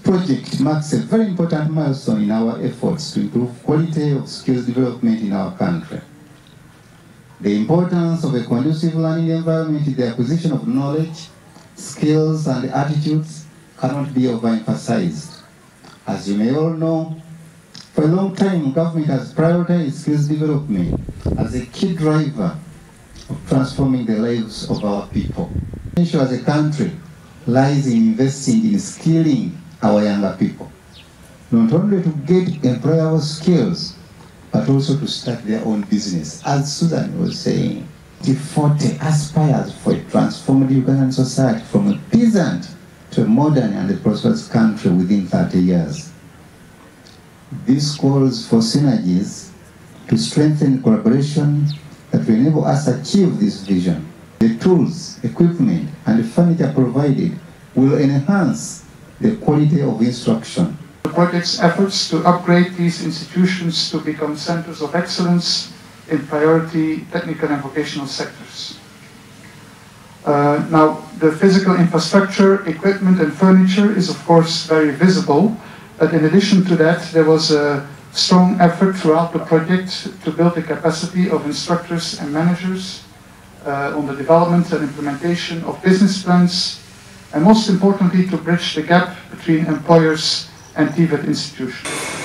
project marks a very important milestone in our efforts to improve quality of skills development in our country. The importance of a conducive learning environment in the acquisition of knowledge, skills, and attitudes cannot be overemphasized. As you may all know, for a long time, government has prioritized skills development as a key driver of transforming the lives of our people. The potential as a country lies in investing in skilling our younger people, not only to get employable skills, but also to start their own business. As Susan was saying, T40 aspires for a transformed Ugandan society from a peasant to a modern and a prosperous country within 30 years. This calls for synergies to strengthen collaboration that will enable us to achieve this vision. The tools, equipment, and furniture provided will enhance the quality of instruction. The project's efforts to upgrade these institutions to become centers of excellence in priority technical and vocational sectors. Now, the physical infrastructure, equipment and furniture is of course very visible, but in addition to that, there was a strong effort throughout the project to build the capacity of instructors and managers on the development and implementation of business plans, and most importantly, to bridge the gap between employers and TVET institutions.